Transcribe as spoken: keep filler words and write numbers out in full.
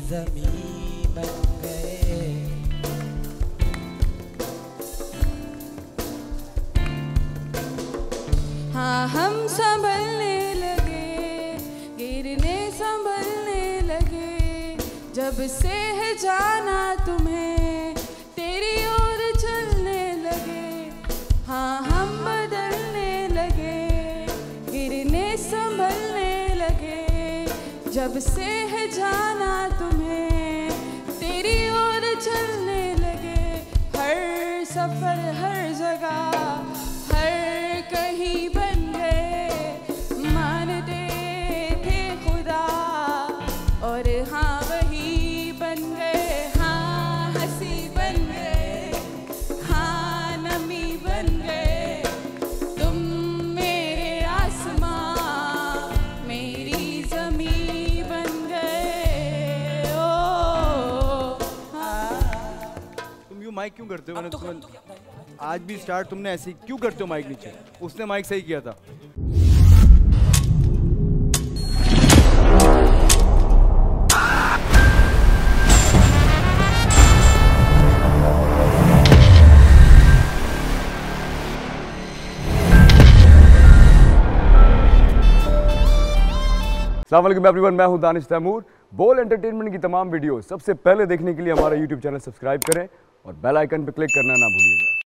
ज़मीं बन गए। हाँ हम संभलने लगे, गिरने संभलने लगे, जब से है जाना तुम्हें तेरी ओर चलने लगे। हाँ हम बदलने लगे, गिरने संभलने लगे, जब से है जाना तुम्हें तेरी ओर चलने लगे। हर सफर हर जगह हर कहीं बन गए, मानते थे खुदा और हाँ वही बन गए। हाँ हंसी बन गए, हाँ नमी बन गए, तुम मेरे आसमां मेरी ज़मीं बन गए। ओ हाँ। तुम यूँ माइक क्यों करते हो? मैंने तुम्हें आज भी स्टार्ट तुमने ऐसे ही क्यों करते हो माइक नीचे? उसने माइक सही किया था। अस्सलाम वालेकुम एवरीवन, मैं हूं दानिश तैमूर। बोल एंटरटेनमेंट की तमाम वीडियो सबसे पहले देखने के लिए हमारा यूट्यूब चैनल सब्सक्राइब करें और बेल आइकन पर क्लिक करना ना भूलिएगा।